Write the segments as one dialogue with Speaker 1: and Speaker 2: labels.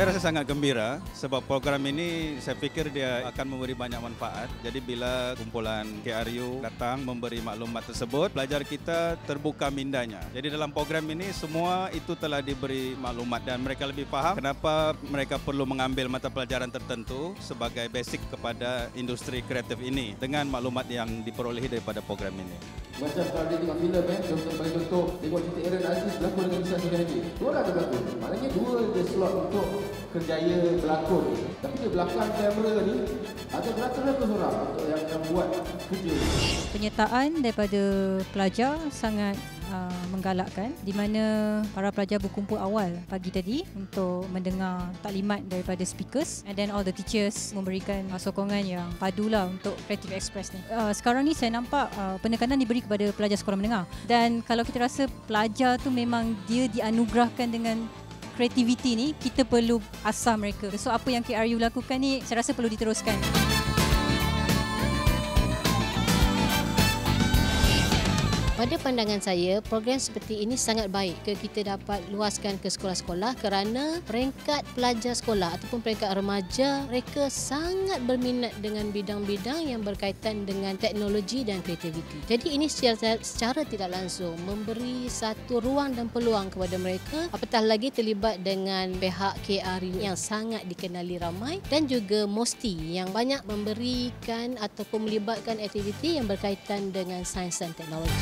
Speaker 1: Saya rasa sangat gembira sebab program ini saya fikir dia akan memberi banyak manfaat. Jadi bila kumpulan KRU datang memberi maklumat tersebut, pelajar kita terbuka mindanya. Jadi dalam program ini semua itu telah diberi maklumat dan mereka lebih faham kenapa mereka perlu mengambil mata pelajaran tertentu sebagai basic kepada industri kreatif ini dengan maklumat yang diperolehi daripada program ini.
Speaker 2: Macam kalau dia tengok filem contoh tengok cerita Aaron Aziz berlakon dengan Nisa Suhaimi. Dua orang dia berlakon. Maknanya dua je slot untuk kerjaya berlakon. Tapi di belakang kamera ni ada beratus-ratus orang untuk yang buat kerja.
Speaker 3: Penyertaan daripada pelajar sangat menggalakkan, di mana para pelajar berkumpul awal pagi tadi untuk mendengar taklimat daripada speakers, and then all the teachers memberikan sokongan yang padulah untuk Creative Express ni. Sekarang ni saya nampak penekanan diberi kepada pelajar sekolah menengah, dan kalau kita rasa pelajar tu memang dia dianugerahkan dengan kreativiti ni, kita perlu asah mereka. So apa yang KRU lakukan ni saya rasa perlu diteruskan.
Speaker 4: Pada pandangan saya, program seperti ini sangat baik kita dapat luaskan ke sekolah-sekolah kerana peringkat pelajar sekolah ataupun peringkat remaja, mereka sangat berminat dengan bidang-bidang yang berkaitan dengan teknologi dan kreativiti. Jadi ini secara tidak langsung memberi satu ruang dan peluang kepada mereka, apatah lagi terlibat dengan pihak KRU yang sangat dikenali ramai dan juga MOSTI yang banyak memberikan ataupun melibatkan aktiviti yang berkaitan dengan sains dan teknologi.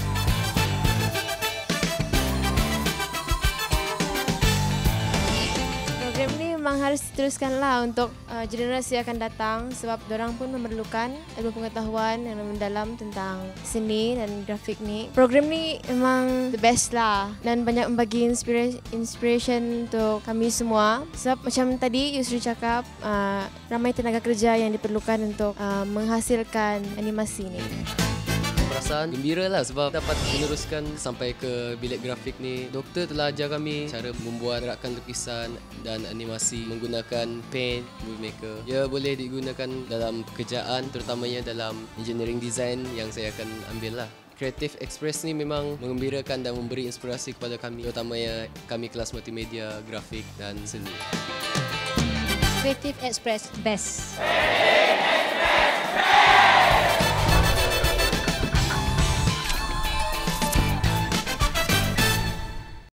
Speaker 5: Program ni memang harus diteruskanlah untuk generasi akan datang sebab diorang pun memerlukan ilmu pengetahuan yang mendalam tentang seni dan grafik ni. Program ni memang the best lah dan banyak membagi inspiration untuk kami semua. Sebab macam tadi Yusri cakap, ramai tenaga kerja yang diperlukan untuk menghasilkan animasi ni.
Speaker 6: Perasaan gembira lah sebab dapat meneruskan sampai ke bilik grafik ni. Doktor telah ajar kami cara membuat gerakan lukisan dan animasi menggunakan paint, movie maker. Ia boleh digunakan dalam pekerjaan, terutamanya dalam engineering design yang saya akan ambil lah. Creative Express ni memang mengembirakan dan memberi inspirasi kepada kami, terutamanya kami kelas multimedia, grafik dan seni.
Speaker 4: Creative Express
Speaker 3: Best.